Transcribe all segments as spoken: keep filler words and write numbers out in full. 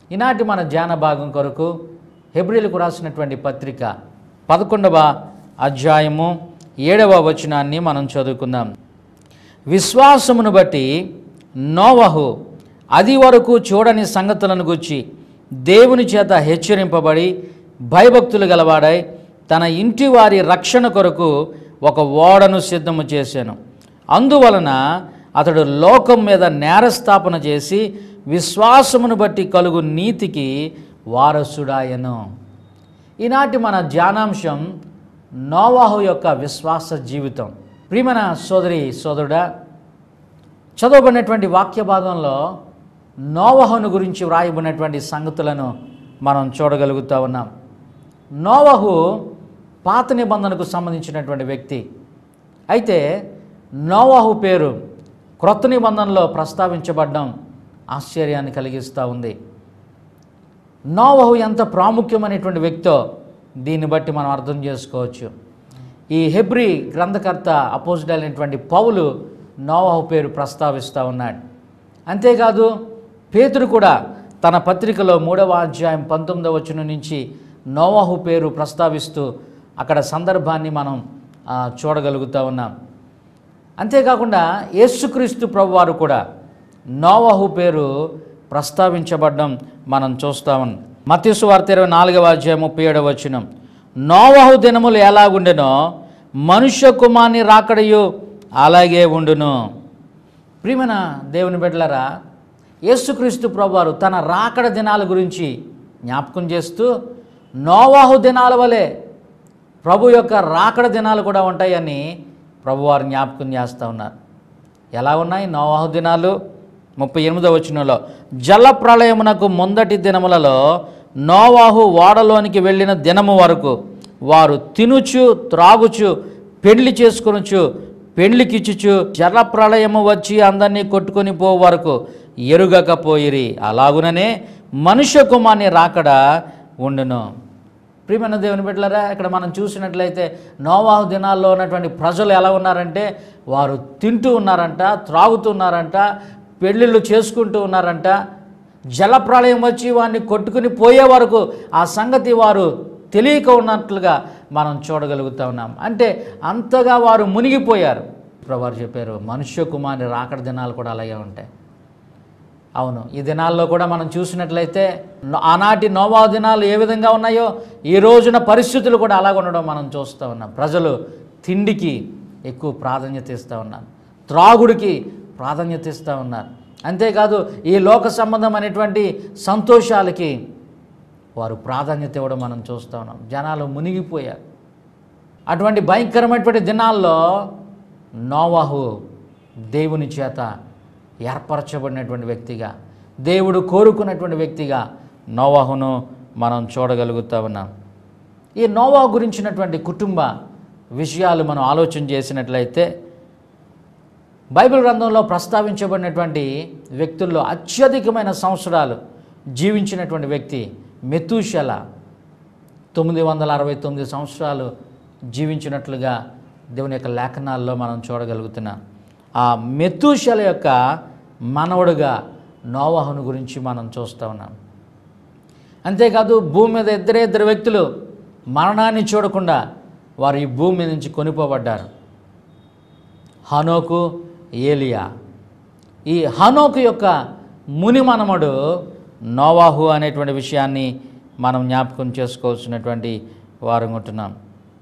ఈనాటి మన ధ్యాన భాగం కొరకు హెబ్రీలకు రాసినటువంటి పత్రిక పదకొండవ అధ్యాయము ఏడవ వచనాన్ని మనం చదువుకుందాం. విశ్వాసమును బట్టి నోవహు అది వరకు చూడని సంగతులను గూర్చి దేవుని చేత హెచ్చరింపబడి భయభక్తులు గలవాడై తన ఇంటి వారి రక్షణ కొరకు ఒక ఓడను సిద్ధము చేశాను. అందువలన అతడు లోకం మీద నేరస్థాపన చేసి విశ్వాసమును బట్టి కలుగు నీతికి వారసుడాయను. ఈనాటి మన ధ్యానాంశం నోవహు యొక్క విశ్వాస జీవితం. ప్రియమైన సోదరి సోదరుడా, చదవబడినటువంటి వాక్య భాగంలో నోవహును గురించి వ్రాయబడినటువంటి సంగతులను మనం చూడగలుగుతూ ఉన్నాం. నోవహు పాత నిబంధనకు సంబంధించినటువంటి వ్యక్తి. అయితే నోవహు పేరు క్రొత్త నిబంధనలో ప్రస్తావించబడడం ఆశ్చర్యాన్ని కలిగిస్తూ ఉంది. నోవహు ఎంత ప్రాముఖ్యమైనటువంటి వ్యక్తో దీన్ని బట్టి మనం అర్థం చేసుకోవచ్చు. ఈ హెబ్రీ గ్రంథకర్త అపోజిట్ అయినటువంటి పౌలు నోవహు పేరు ప్రస్తావిస్తూ ఉన్నాడు. అంతేకాదు పేతురు కూడా తన పత్రికలో మూడవ అధ్యాయం పంతొమ్మిదవ వచనం నుంచి నోవహు పేరు ప్రస్తావిస్తూ అక్కడ సందర్భాన్ని మనం చూడగలుగుతూ ఉన్నాం. అంతేకాకుండా యేసుక్రీస్తు ప్రభువారు కూడా నోవహు పేరు ప్రస్తావించబడడం మనం చూస్తూ ఉన్నాం. మత్తయి సువార్త ఇరవై నాలుగవ అధ్యాయం ముప్పై ఏడవ వచనం, నోవహు దినములు ఎలాగుండెనో మనుష్య కుమారుని రాకడయు అలాగే ఉండును. ప్రియమైన దేవుని బిడ్డలారా, యేసుక్రీస్తు ప్రభువారు తన రాకడ దినాల గురించి జ్ఞాపకం చేస్తూ నోవహు దినాల వలె ప్రభు యొక్క రాకడ దినాలు కూడా ఉంటాయని ప్రభువారు జ్ఞాపకం చేస్తూ ఉన్నారు. ఎలా ఉన్నాయి నోవహు దినాలు? ముప్పై ఎనిమిదవ వచనంలో, జల ప్రళయమునకు ముందటి దినములలో నోవహు ఓడలోనికి వెళ్ళిన దినము వరకు వారు తినుచు త్రాగుచు పెళ్లి చేసుకొనుచు పెళ్లికిచ్చుచు జల ప్రళయము వచ్చి అందరినీ కొట్టుకొని పో వరకు ఎరుగకపోయిరి. అలాగుననే మనుష్య కుమారుని రాకడ ఉండును. ప్రియమైన దేవుని బిడ్డలారా, ఇక్కడ మనం చూసినట్లయితే నోవహు దినాల్లో ఉన్నటువంటి ప్రజలు ఎలా ఉన్నారంటే వారు తింటూ ఉన్నారంట, త్రాగుతున్నారంట, పెళ్ళిళ్ళు చేసుకుంటూ ఉన్నారంట. జలప్రళయం వచ్చి వారిని కొట్టుకుని పోయే వరకు ఆ సంగతి వారు తెలియక ఉన్నట్లుగా మనం చూడగలుగుతూ ఉన్నాం. అంటే అంతగా వారు మునిగిపోయారు. ప్రభువారు చెప్పారు మనుష్య కుమారుని రాకడ దినాలు కూడా అలాగే ఉంటాయి. అవును, ఈ దినాల్లో కూడా మనం చూసినట్లయితే ఆనాటి నోవహు దినాలు ఏ విధంగా ఉన్నాయో ఈ రోజున పరిస్థితులు కూడా అలాగ ఉండడం మనం చూస్తూ ఉన్నాం. ప్రజలు తిండికి ఎక్కువ ప్రాధాన్యత ఇస్తూ ఉన్నారు, త్రాగుడికి ప్రాధాన్యత ఇస్తూ ఉన్నారు. అంతేకాదు ఈ లోక సంబంధమైనటువంటి సంతోషాలకి వారు ప్రాధాన్యత ఇవ్వడం మనం చూస్తూ ఉన్నాం. జనాలు మునిగిపోయారు. అటువంటి భయంకరమైనటువంటి దినాల్లో నోవహు దేవుని చేత ఏర్పరచబడినటువంటి వ్యక్తిగా, దేవుడు కోరుకున్నటువంటి వ్యక్తిగా నోవహును మనం చూడగలుగుతూ ఉన్నాం. ఈ నోవహు గురించినటువంటి కుటుంబ విషయాలు మనం ఆలోచన చేసినట్లయితే బైబిల్ గ్రంథంలో ప్రస్తావించబడినటువంటి వ్యక్తుల్లో అత్యధికమైన సంవత్సరాలు జీవించినటువంటి వ్యక్తి మెతూషెల. తొమ్మిది వందల అరవై తొమ్మిది సంవత్సరాలు జీవించినట్లుగా దేవుని యొక్క లేఖనాల్లో మనం చూడగలుగుతున్నాం. ఆ మెతూషెల యొక్క మనవడుగా నోవహును గురించి మనం చూస్తూ ఉన్నాం. అంతేకాదు భూమి మీద ఇద్దరే ఇద్దరు వ్యక్తులు మరణాన్ని చూడకుండా వారు ఈ భూమి మీద నుంచి కొనిపోబడ్డారు, హనోకు, ఏలియా. ఈ హనోకు యొక్క ముని మనమడు నోవహు అనేటువంటి విషయాన్ని మనం జ్ఞాపకం చేసుకోవాల్సినటువంటి వారు ఉంటున్నాం.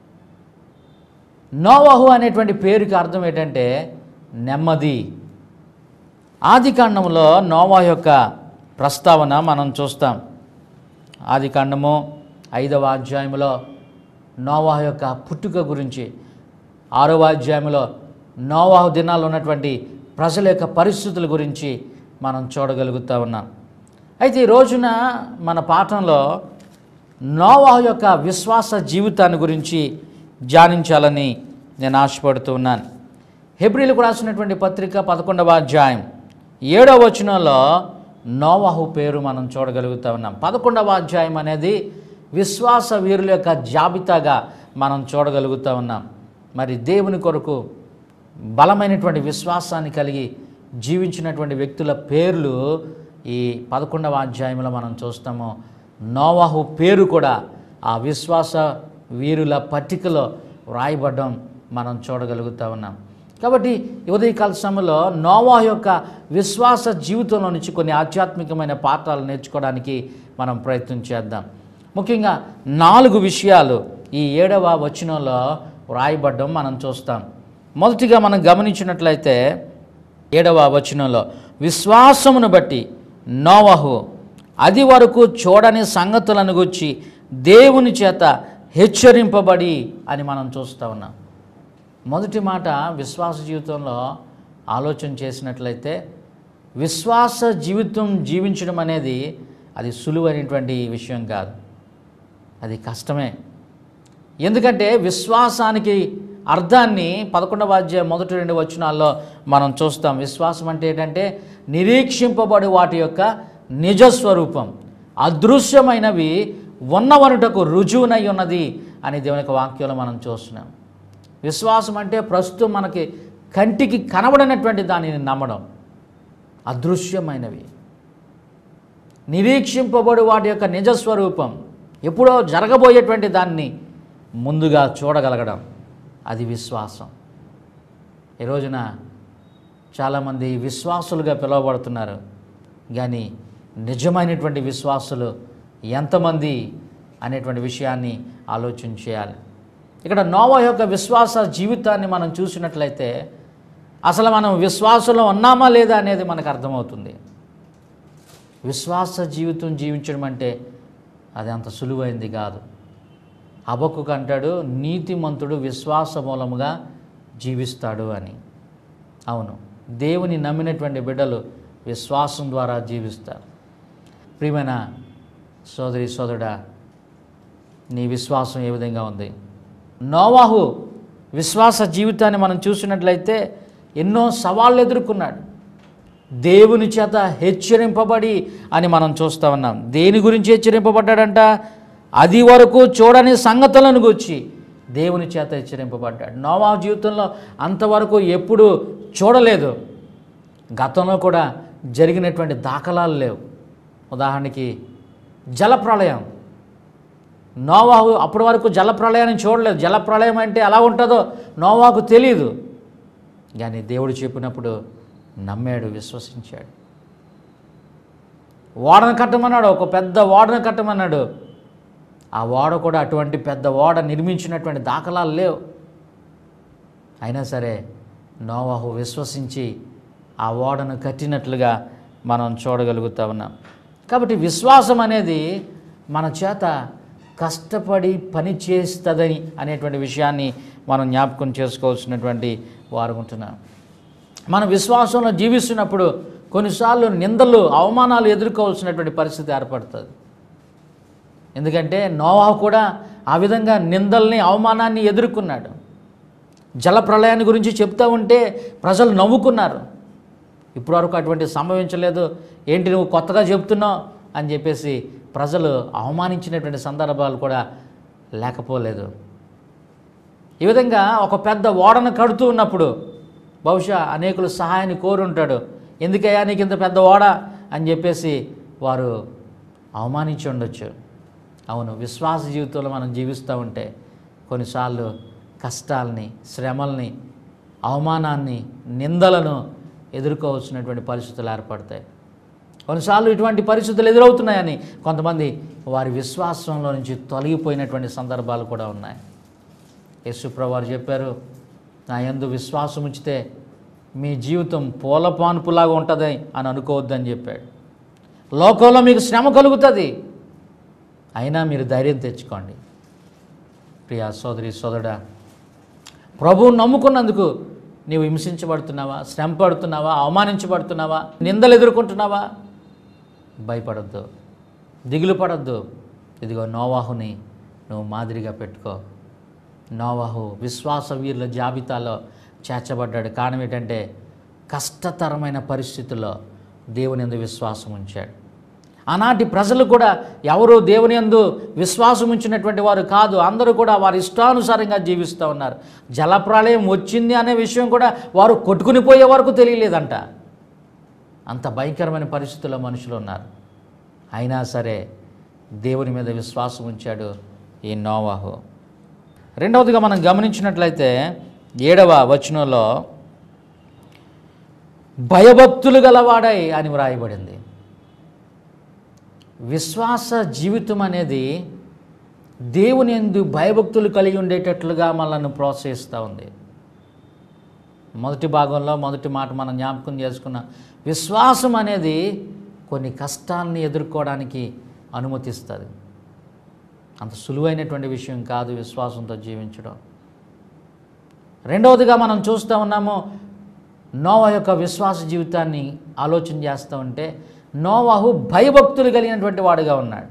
నోవహు అనేటువంటి పేరుకి అర్థం ఏంటంటే నెమ్మది. ఆది కాండములో నోవహు యొక్క ప్రస్తావన మనం చూస్తాం. ఆది కాండము ఐదవ అధ్యాయంలో నోవహు యొక్క పుట్టుక గురించి, ఆరవ అధ్యాయంలో నోవహు దినాల్లో ఉన్నటువంటి ప్రజల యొక్క పరిస్థితుల గురించి మనం చూడగలుగుతూ ఉన్నాం. అయితే ఈ రోజున మన పాఠంలో నోవహు యొక్క విశ్వాస జీవితాన్ని గురించి ధ్యానించాలని నేను ఆశపడుతూ ఉన్నాను. హెబ్రీలకు రాసినటువంటి పత్రిక పదకొండవ అధ్యాయం ఏడవ వచనంలో నోవహు పేరు మనం చూడగలుగుతూ ఉన్నాం. పదకొండవ అధ్యాయం అనేది విశ్వాస వీరుల యొక్క జాబితాగా మనం చూడగలుగుతూ ఉన్నాం. మరి దేవుని కొరకు బలమైనటువంటి విశ్వాసాన్ని కలిగి జీవించినటువంటి వ్యక్తుల పేర్లు ఈ పదకొండవ అధ్యాయంలో మనం చూస్తాము. నోవాహు పేరు కూడా ఆ విశ్వాస వీరుల పట్టికలో వ్రాయబడడం మనం చూడగలుగుతూ ఉన్నాం. కాబట్టి ఉదయకాల సమయంలో నోవాహు యొక్క విశ్వాస జీవితంలో నుంచి కొన్ని ఆధ్యాత్మికమైన పాఠాలు నేర్చుకోవడానికి మనం ప్రయత్నం చేద్దాం. ముఖ్యంగా నాలుగు విషయాలు ఈ ఏడవ వచనంలో వ్రాయబడడం మనం చూస్తాం. మొదటిగా మనం గమనించినట్లయితే ఏడవ వచనంలో విశ్వాసమును బట్టి నోవాహు అది వరకు చూడని సంగతులను గురించి దేవుని చేత హెచ్చరింపబడి అని మనం చూస్తూ ఉన్నాం. మొదటి మాట విశ్వాస జీవితంలో ఆలోచన చేసినట్లయితే విశ్వాస జీవితం జీవించడం అనేది అది సులువైనటువంటి విషయం కాదు, అది కష్టమే. ఎందుకంటే విశ్వాసానికి అర్థాన్ని పదకొండవ అధ్యాయం మొదటి రెండు వచనాల్లో మనం చూస్తాం. విశ్వాసం అంటే ఏంటంటే నిరీక్షింపబడి వాటి యొక్క నిజస్వరూపం, అదృశ్యమైనవి ఉన్నవనుటకు రుజువునై ఉన్నది అని దేవుని యొక్క వాక్యంలో మనం చూస్తున్నాం. విశ్వాసం అంటే ప్రస్తుతం మనకి కంటికి కనబడినటువంటి దానిని నమ్మడం, అదృశ్యమైనవి నిరీక్షింపబడి వాటి యొక్క నిజస్వరూపం, ఎప్పుడో జరగబోయేటువంటి దాన్ని ముందుగా చూడగలగడం, అది విశ్వాసం. ఈ రోజున చాలామంది విశ్వాసులుగా పిలువబడుతున్నారు, కానీ నిజమైనటువంటి విశ్వాసులు ఎంతమంది అనేటువంటి విషయాన్ని ఆలోచన చేయాలి. ఇక్కడ నోవాహు యొక్క విశ్వాస జీవితాన్ని మనం చూసినట్లయితే అసలు మనం విశ్వాసంలో ఉన్నామా లేదా అనేది మనకు అర్థమవుతుంది. విశ్వాస జీవితం జీవించడం అంటే అది అంత సులువైంది కాదు. హబక్కూకు అంటాడు, నీతిమంతుడు విశ్వాస మూలముగా జీవిస్తాడు అని. అవును, దేవుని నమ్మినటువంటి బిడ్డలు విశ్వాసం ద్వారా జీవిస్తారు. ప్రియమైన సోదరి సోదరుడా, నీ విశ్వాసం ఏ విధంగా ఉంది? నోవాహు విశ్వాస జీవితాన్ని మనం చూసినట్లయితే ఎన్నో సవాళ్ళు ఎదుర్కొన్నాడు. దేవుని చేత హెచ్చరింపబడి అని మనం చూస్తూ ఉన్నాం. దేని గురించి హెచ్చరింపబడ్డాడంట? అది వరకు చూడని సంగతులను గురించి దేవుని చేత హెచ్చరింపబడ్డాడు. నోవాహు జీవితంలో అంతవరకు ఎప్పుడు చూడలేదు. గతంలో కూడా జరిగినటువంటి దాఖలాలు లేవు. ఉదాహరణకి జలప్రళయం. నోవాహు అప్పటి వరకు జలప్రళయాన్ని చూడలేదు. జలప్రళయం అంటే ఎలా ఉంటుందో నోవాహుకు తెలియదు, కానీ దేవుడు చెప్పినప్పుడు నమ్మాడు, విశ్వసించాడు. ఓడను కట్టమన్నాడు, ఒక పెద్ద ఓడను కట్టమన్నాడు. ఆ ఓడ కూడా అటువంటి పెద్ద ఓడ నిర్మించినటువంటి దాఖలాలు లేవు. అయినా సరే నోవాహు విశ్వసించి ఆ ఓడను కట్టినట్లుగా మనం చూడగలుగుతా ఉన్నాం. కాబట్టి విశ్వాసం అనేది మన చేత కష్టపడి పని చేస్తుందని అనేటువంటి విషయాన్ని మనం జ్ఞాపకం చేసుకోవాల్సినటువంటి వారు ఉంటున్నాం. మన విశ్వాసంలో జీవిస్తున్నప్పుడు కొన్నిసార్లు నిందలు, అవమానాలు ఎదుర్కోవాల్సినటువంటి పరిస్థితి ఏర్పడుతుంది. ఎందుకంటే నోవాహు కూడా ఆ విధంగా నిందల్ని, అవమానాన్ని ఎదుర్కొన్నాడు. జలప్రళయాన్ని గురించి చెప్తూ ఉంటే ప్రజలు నవ్వుకున్నారు. ఇప్పటివరకు అటువంటి సంభవించలేదు, ఏంటి నువ్వు కొత్తగా చెప్తున్నావు అని చెప్పేసి ప్రజలు అవమానించినటువంటి సందర్భాలు కూడా లేకపోలేదు. ఈ విధంగా ఒక పెద్ద ఓడను కడుతూ ఉన్నప్పుడు బహుశా అనేకులు సహాయాన్ని కోరుంటాడు. ఎందుకయ్యా నీకు ఇంత పెద్ద ఓడ అని చెప్పేసి వారు అవమానించి ఉండొచ్చు. అవును, విశ్వాస జీవితంలో మనం జీవిస్తూ ఉంటే కొన్నిసార్లు కష్టాలని, శ్రమల్ని, అవమానాన్ని, నిందలను ఎదుర్కోవాల్సినటువంటి పరిస్థితులు ఏర్పడతాయి. కొన్నిసార్లు ఇటువంటి పరిస్థితులు ఎదురవుతున్నాయని కొంతమంది వారి విశ్వాసంలో నుంచి తొలగిపోయినటువంటి సందర్భాలు కూడా ఉన్నాయి. యేసుప్రభువు వారు చెప్పారు, నా యందు విశ్వాసం ఉంచితే మీ జీవితం పూలపాన్పులాగా ఉంటుంది అని అనుకోవద్దని చెప్పాడు. లోకంలో మీకు శ్రమ కలుగుతుంది, అయినా మీరు ధైర్యం తెచ్చుకోండి. ప్రియా సోదరి సోదరుడా, ప్రభువును నమ్ముకున్నందుకు నీవు హింసించబడుతున్నావా, శ్రమ పడుతున్నావా, అవమానించబడుతున్నావా, నిందలు ఎదుర్కొంటున్నావా? భయపడద్దు, దిగులు పడద్దు. ఇదిగో నోవాహుని నువ్వు మాదిరిగా పెట్టుకో. నోవాహు విశ్వాస వీరుల జాబితాలో చేర్చబడ్డాడు. కారణం ఏంటంటే కష్టతరమైన పరిస్థితుల్లో దేవుని యందు విశ్వాసం ఉంచాడు. ఆనాటి ప్రజలు కూడా ఎవరు దేవుని యందు విశ్వాసం ఉంచినటువంటి వారు కాదు. అందరూ కూడా వారి ఇష్టానుసారంగా జీవిస్తూ ఉన్నారు. జలప్రళయం వచ్చింది అనే విషయం కూడా వారు కొట్టుకుని పోయే వరకు తెలియలేదంట. అంత భయంకరమైన పరిస్థితుల్లో మనుషులు ఉన్నారు. అయినా సరే దేవుని మీద విశ్వాసం ఉంచాడు ఈ నోవాహు. రెండవదిగా మనం గమనించినట్లయితే ఏడవ వచనంలో భయభక్తులు గలవాడై అని వ్రాయబడింది. విశ్వాస జీవితం అనేది దేవుని యందు భయభక్తులు కలిగి ఉండేటట్లుగా మనల్ని ప్రోత్సహిస్తూ ఉంది. మొదటి భాగంలో మొదటి మాట మనం జ్ఞాపకం చేసుకున్న విశ్వాసం అనేది కొన్ని కష్టాలని ఎదుర్కోవడానికి అనుమతిస్తుంది. అంత సులువైనటువంటి విషయం కాదు విశ్వాసంతో జీవించడం. రెండవదిగా మనం చూస్తూ ఉన్నాము, నోవా యొక్క విశ్వాస జీవితాన్ని ఆలోచన చేస్తూ ఉంటే నోవాహు భయభక్తులు కలిగినటువంటి వాడుగా ఉన్నాడు.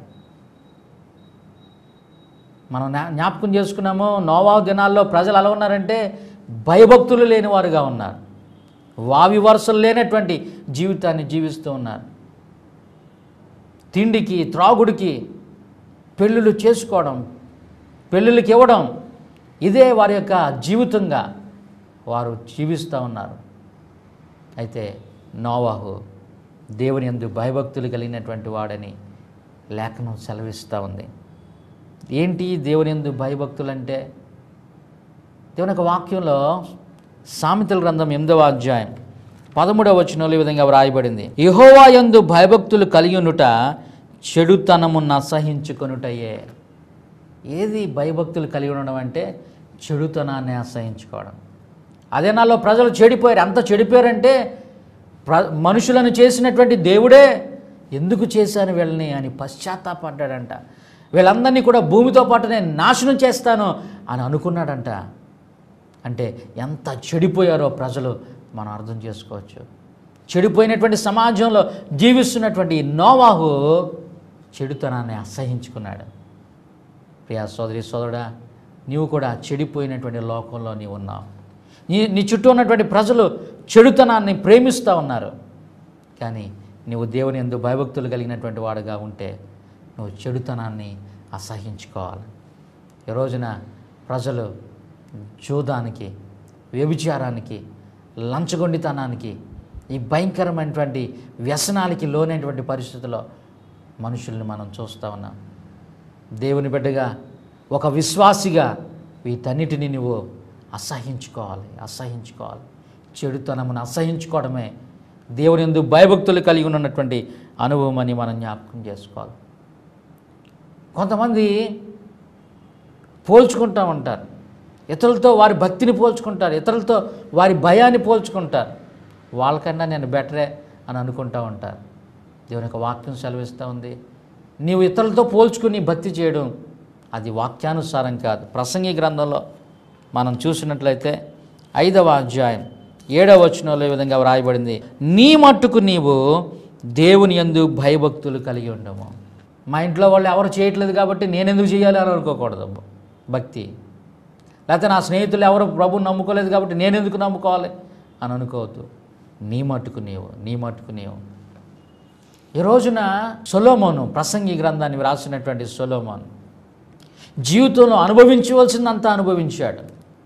మనం జ్ఞాపకం చేసుకున్నాము, నోవాహు దినాల్లో ప్రజలు ఎలా ఉన్నారంటే భయభక్తులు లేని వారుగా ఉన్నారు. వావి వరుసలు లేనటువంటి జీవితాన్ని జీవిస్తూ ఉన్నారు. తిండికి త్రాగుడికి పెళ్ళిళ్ళు చేసుకోవడం, పెళ్ళిళ్ళకి ఇవ్వడం, ఇదే వారి యొక్క జీవితంగా వారు జీవిస్తూ ఉన్నారు. అయితే నోవాహు దేవుని యందు భయభక్తులు కలిగినటువంటి వాడని లేఖనం సెలవిస్తూ ఉంది. ఏంటి దేవుని యందు భయభక్తులు అంటే? దేవుని యొక్క వాక్యంలో సామెతల గ్రంథం ఎనిమిదవ అధ్యాయం పదమూడవ వచనంలో ఈ విధంగా వ్రాయబడింది, యెహోవా యందు భయభక్తులు కలిగి ఉండుట చెడుతనమును అసహించుకొనుటయే. ఏది భయభక్తులు కలిగి ఉండడం అంటే? చెడుతనాన్ని అసహించుకోవడం. అదే నాలో ప్రజలు చెడిపోయారు. అంత చెడిపోయారంటే ప్ర మనుషులను చేసినటువంటి దేవుడే ఎందుకు చేశాను వీళ్ళని అని పశ్చాత్తాపడ్డాడంట. వీళ్ళందరినీ కూడా భూమితో పాటు నేను నాశనం చేస్తాను అని అనుకున్నాడంట. అంటే ఎంత చెడిపోయారో ప్రజలు మనం అర్థం చేసుకోవచ్చు. చెడిపోయినటువంటి సమాజంలో జీవిస్తున్నటువంటి నోవాహు చెడుతనాన్ని అసహించుకున్నాడు. ప్రియా సోదరి సోదరుడా, నీవు కూడా చెడిపోయినటువంటి లోకంలో నీవు ఉన్నావు. నీ నీ చుట్టూ ఉన్నటువంటి ప్రజలు చెడుతనాన్ని ప్రేమిస్తూ ఉన్నారు. కానీ నువ్వు దేవుని యందు భయభక్తులు కలిగినటువంటి వాడుగా ఉంటే నువ్వు చెడుతనాన్ని అసహించుకోవాలి. ఈ రోజున ప్రజలు జూదానికి, వ్యభిచారానికి, లంచగొండితనానికి, ఈ భయంకరమైనటువంటి వ్యసనాలకి లోనైనటువంటి పరిస్థితుల్లో మనుషుల్ని మనం చూస్తూ ఉన్నాం. దేవుని బిడ్డగా, ఒక విశ్వాసిగా వీటన్నిటిని నువ్వు అసహించుకోవాలి అసహించుకోవాలి చెడుతనమును అసహించుకోవడమే దేవుని యందు భయభక్తులు కలిగి ఉన్నటువంటి అనుభవం అని మనం జ్ఞాపకం చేసుకోవాలి. కొంతమంది పోల్చుకుంటూ ఉంటారు, ఇతరులతో వారి భక్తిని పోల్చుకుంటారు, ఇతరులతో వారి భయాన్ని పోల్చుకుంటారు. వాళ్ళకన్నా నేను బెటరే అని అనుకుంటూ ఉంటారు. దేవుని యొక్క వాక్యం సెలవిస్తూ ఉంది, నీవు ఇతరులతో పోల్చుకుని భక్తి చేయడం అది వాక్యానుసారం కాదు. ప్రసంగి గ్రంథంలో మనం చూసినట్లయితే ఐదవ అధ్యాయం ఏడవ వచనంలో ఈ విధంగా వ్రాయబడింది, నీ మట్టుకు నీవు దేవుని యందు భయభక్తులు కలిగి ఉండము. మా ఇంట్లో వాళ్ళు ఎవరు చేయట్లేదు కాబట్టి నేను ఎందుకు చేయాలి అని అనుకోకూడదు భక్తి. లేకపోతే నా స్నేహితులు ఎవరు ప్రభువుని నమ్ముకోలేదు కాబట్టి నేను ఎందుకు నమ్ముకోవాలి అని అనుకోవద్దు. నీ మట్టుకు నీవు నీ మట్టుకు నీవు ఈ రోజున సొలొమోను, ప్రసంగి గ్రంథాన్ని వ్రాసినటువంటి సొలొమోను జీవితంలో అనుభవించవలసిందంతా అనుభవించాడు.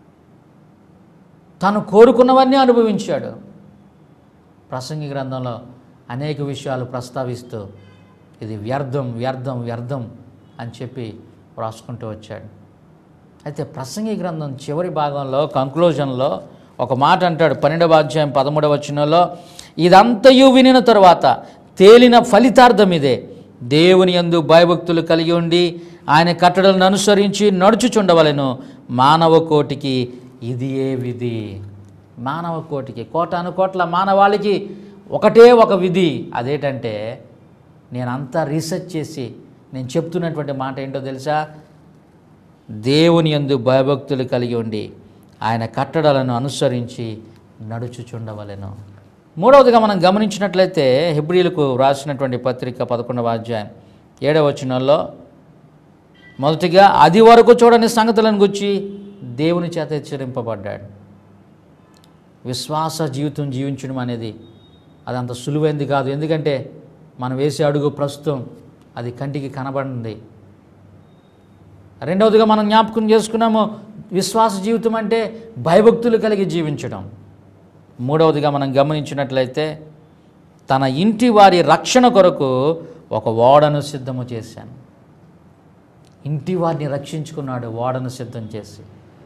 తను కోరుకున్నవన్నీ అనుభవించాడు. ప్రసంగి గ్రంథంలో అనేక విషయాలు ప్రస్తావిస్తూ ఇది వ్యర్థం వ్యర్థం వ్యర్థం అని చెప్పి రాసుకుంటూ వచ్చాడు. అయితే ప్రసంగి గ్రంథం చివరి భాగంలో కంక్లూజన్లో ఒక మాట అంటాడు. పన్నెండవ అధ్యాయం పదమూడవ వచనంలో, ఇదంతయు వినిన తరువాత తేలిన ఫలితార్థం ఇదే, దేవుని యందు భయభక్తులు కలిగి ఉండి ఆయన కట్టడలను అనుసరించి నడుచుచుండవలెను. మానవ కోటికి ఇది ఏ విధి. మానవ కోటికి, కోటాను కోట్ల మానవాళికి ఒకటే ఒక విధి. అదేంటంటే, నేనంతా రీసెర్చ్ చేసి నేను చెప్తున్నటువంటి మాట ఏంటో తెలుసా? దేవుని యందు భయభక్తులు కలిగి ఉండి ఆయన కట్టడలను అనుసరించి నడుచుచుండవలెను. మూడవదిగా మనం గమనించినట్లయితే హెబ్రీలకు రాసినటువంటి పత్రిక పదకొండవ అధ్యాయం ఏడవ వచనంలో, మొదటిగా అది వరకు చూడని సంగతులను గురించి దేవుని చేత హెచ్చరింపబడ్డాడు. విశ్వాస జీవితం జీవించడం అనేది అదంత సులువైంది కాదు. ఎందుకంటే మనం వేసే అడుగు ప్రస్తుతం అది కంటికి కనబడింది. రెండవదిగా మనం జ్ఞాపకం చేసుకున్నాము, విశ్వాస జీవితం అంటే భయభక్తులు కలిగి జీవించడం. మూడవదిగా మనం గమనించినట్లయితే తన ఇంటి వారి రక్షణ కొరకు ఒక ఓడను సిద్ధము చేశాను. ఇంటి వారిని రక్షించుకున్నాడు ఓడను సిద్ధం చేసి.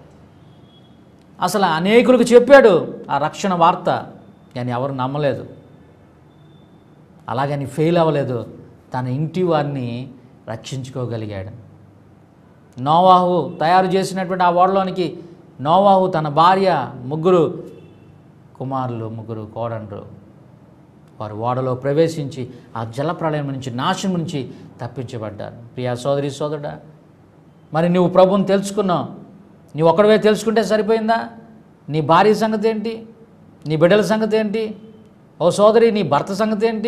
అసలు అనేకులకు చెప్పాడు ఆ రక్షణ వార్త, కానీ ఎవరు నమ్మలేదు. అలాగని ఫెయిల్ అవ్వలేదు, తన ఇంటి వారిని రక్షించుకోగలిగాడు. నోవాహు తయారు చేసినటువంటి ఆ ఓడలోనికి నోవాహు, తన భార్య, ముగ్గురు కుమారులు, ముగ్గురు కోడండ్రు వారు ఓడలో ప్రవేశించి ఆ జలప్రళయం నుంచి, నాశనం నుంచి తప్పించబడ్డారు. ప్రియా సోదరి సోదరుడా, మరి నువ్వు ప్రభువుని తెలుసుకున్నావు, నువ్వు ఒక్కడవే తెలుసుకుంటే సరిపోయిందా? నీ భార్య సంగతి ఏంటి? నీ బిడ్డల సంగతి ఏంటి? ఓ సోదరి, నీ భర్త సంగతి ఏంటి?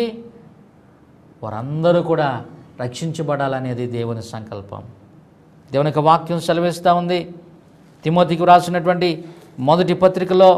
వారందరూ కూడా రక్షించబడాలనేది దేవుని సంకల్పం. దేవుని యొక్క వాక్యం సెలవిస్తూ ఉంది. తిమోతికి రాసినటువంటి మొదటి పత్రికలో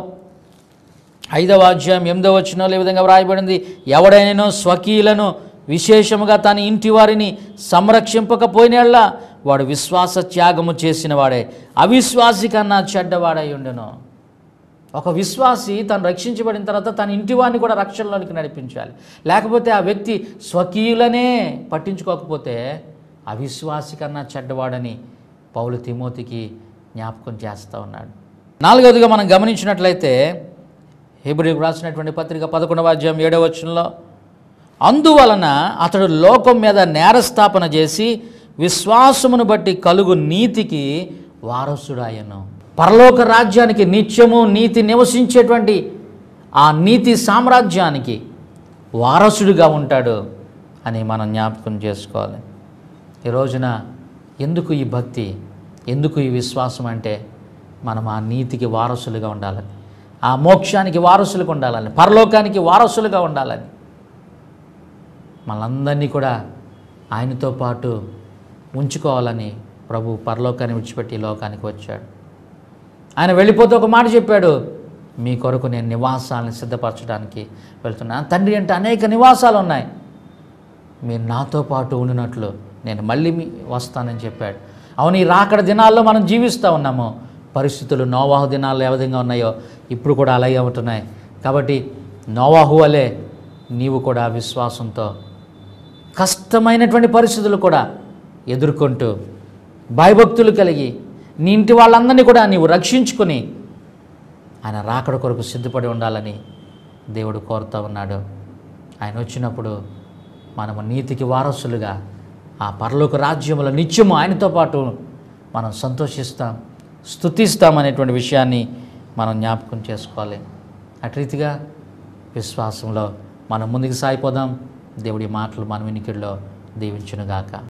ఐదవ అధ్యాయం ఎనిమిదవ వచనంలో ఈ విధంగా వ్రాయబడింది, ఎవడైనా స్వకీయులను విశేషముగా తన ఇంటి వారిని సంరక్షింపకపోయినట్ల వాడు విశ్వాస త్యాగము చేసిన వాడే అవిశ్వాసి కన్నా చెడ్డవాడై ఉండును. ఒక విశ్వాసి తను రక్షించబడిన తర్వాత తన ఇంటి వారిని కూడా రక్షణలోనికి నడిపించాలి. లేకపోతే ఆ వ్యక్తి స్వకీయులనే పట్టించుకోకపోతే అవిశ్వాసి కన్నా చెడ్డవాడని పౌలు తిమోతికి జ్ఞాపకం చేస్తూ ఉన్నాడు. నాలుగవదిగా మనం గమనించినట్లయితే హెబ్రీయులకు రాసినటువంటి పత్రిక పదకొండవ అధ్యాయం ఏడవ వచనంలో, అందువలన అతడు లోకం మీద నేరస్థాపన చేసి విశ్వాసమును బట్టి కలుగు నీతికి వారసుడాయను. పరలోక రాజ్యానికి, నిత్యము నీతి నివసించేటువంటి ఆ నీతి సామ్రాజ్యానికి వారసుడిగా ఉంటాడు అని మనం జ్ఞాపకం చేసుకోవాలి. ఈ రోజున ఎందుకు ఈ భక్తి, ఎందుకు ఈ విశ్వాసం అంటే మనం ఆ నీతికి వారసులుగా ఉండాలని, ఆ మోక్షానికి వారసులుగా ఉండాలని, పరలోకానికి వారసులుగా ఉండాలని, మనందరినీ కూడా ఆయనతో పాటు ఉంచుకోవాలని ప్రభు పరలోకాన్ని విడిచిపెట్టి లోకానికి వచ్చాడు. ఆయన వెళ్ళిపోతే ఒక మాట చెప్పాడు, మీ కొరకు నేను నివాసాలను సిద్ధపరచడానికి వెళ్తున్నాను. తండ్రి అంటే అనేక నివాసాలు ఉన్నాయి, మీరు నాతో పాటు ఉండినట్లు నేను మళ్ళీ మీ వస్తానని చెప్పాడు. అవును, ఈ రాకడ దినాల్లో మనం జీవిస్తూ ఉన్నాము. పరిస్థితులు నోవాహు దినాల్లో ఏ విధంగా ఉన్నాయో ఇప్పుడు కూడా అలాగే ఉంటున్నాయి. కాబట్టి నోవాహు వలె నీవు కూడా విశ్వాసంతో కష్టమైనటువంటి పరిస్థితులు కూడా ఎదుర్కొంటూ భయభక్తులు కలిగి నీ ఇంటి వాళ్ళందరినీ కూడా నీవు రక్షించుకొని ఆయన రాకడ కొరకు సిద్ధపడి ఉండాలని దేవుడు కోరుతూ ఉన్నాడు. ఆయన వచ్చినప్పుడు మనము నీతికి వారసులుగా ఆ పరలోక రాజ్యములో నిత్యము ఆయనతో పాటు మనం సంతోషిస్తాం, స్తుతిస్తాం అనేటువంటి విషయాన్ని మనం జ్ఞాపకం చేసుకోవాలి. అటు రీతిగా విశ్వాసంలో మనం ముందుకు సాగిపోదాం. దేవుడి మాటలు మన వినికిడిలో దీవించునుగాక.